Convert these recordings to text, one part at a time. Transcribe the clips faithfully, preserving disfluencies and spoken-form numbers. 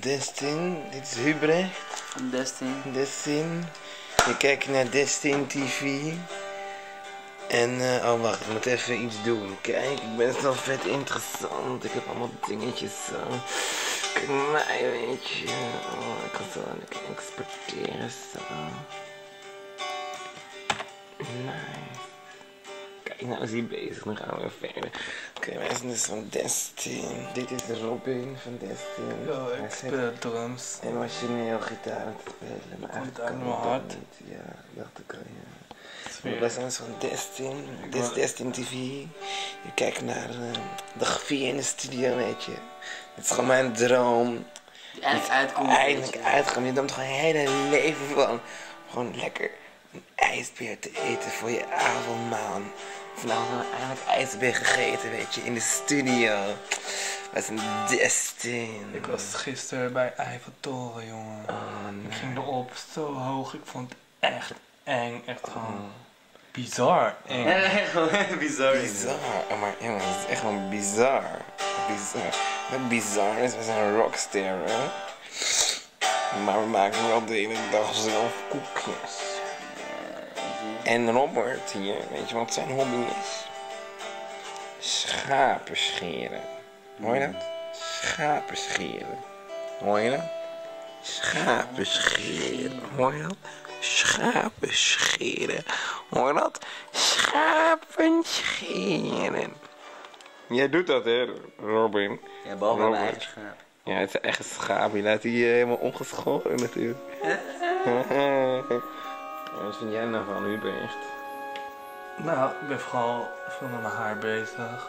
Destin. Dit is Hubrecht. Van Destin. Destin. Je kijkt naar Destin T V. En, uh, oh wacht, ik moet even iets doen. Kijk, ik ben zo vet interessant. Ik heb allemaal dingetjes zo. Kijk mij, weet je. Oh, ik kan zo lekker exporteren zo. Nice. Kijk, nou is hij bezig. Dan gaan we verder. Oké, okay, wij zijn dus van Destin. Dit is Robin van Destin. Ja, ik speel drums. Emotioneel gitaar te spelen. Maar komt eigenlijk uit kan mijn ik dat hart. niet. Ja, dacht ik al, ja. Sfeer. Wij zijn dus van Destin. Ik Dit is wou- Destin T V. Je kijkt naar uh, de grafie in de studio, weet je. Het is gewoon mijn droom. Die eindelijk uitkomt. Eindelijk uitkomen. Je droomt gewoon je hele leven van. Gewoon lekker een ijsbeer te eten voor je avondmaal. Vanavond hebben we eindelijk ijsbeer gegeten, weet je, in de studio. Wij zijn Destin. Ik was gisteren bij Eiffeltoren, jongen. Oh, Ik nee. ging erop zo hoog. Ik vond het echt eng. Echt gewoon bizar eng. Bizar. Bizar. Oh, maar jongens, het is echt gewoon bizar. Bizar. Wat bizar is, we zijn rockster, hè. Maar we maken wel de hele dag zelf koekjes. En Robert hier, weet je wat zijn hobby is? Schapen scheren. Hoor je dat? Schapen scheren. Hoor je dat? Schapen scheren. Hoor je dat? Schapen scheren. Hoor je dat? Schapen scheren. Jij doet dat, hè, Robin? Ja, behalve bij mijn Robert. eigen schaap. Ja, het is echt een schaap. Je laat die uh, helemaal ongeschoren natuurlijk. Wat vind jij nou van Hubrecht? Nou, ik ben vooral veel met mijn haar bezig.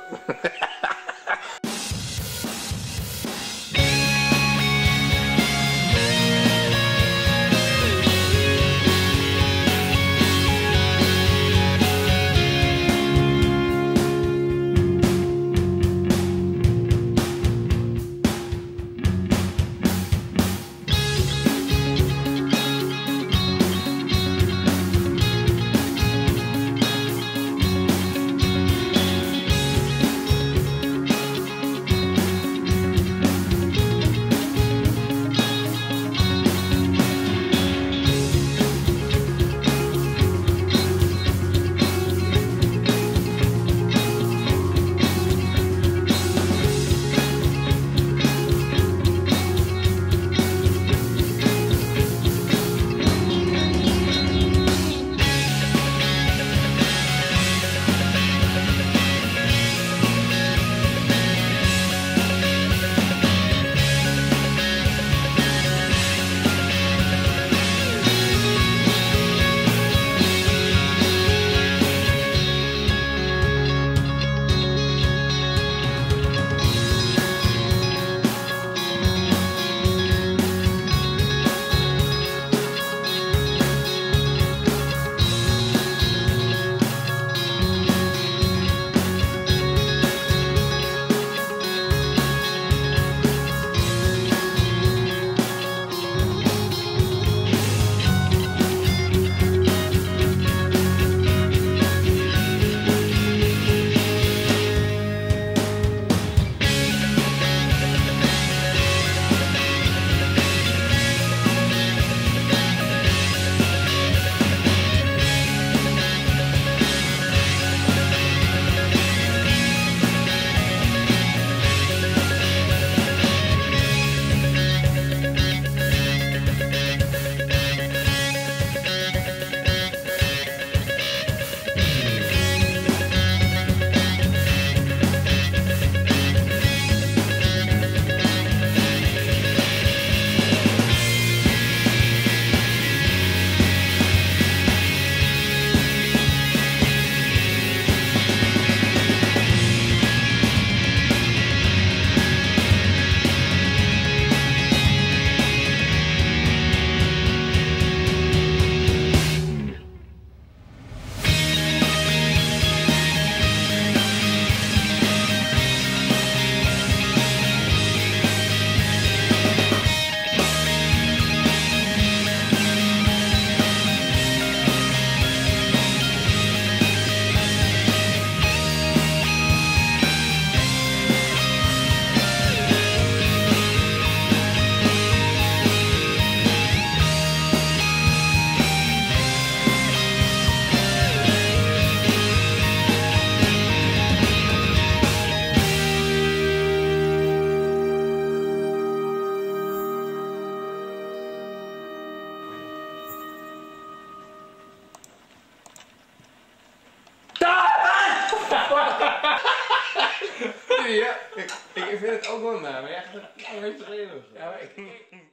Ja, ik, ik vind het ook wel na, maar echt een lange reden. Ja, maar ik...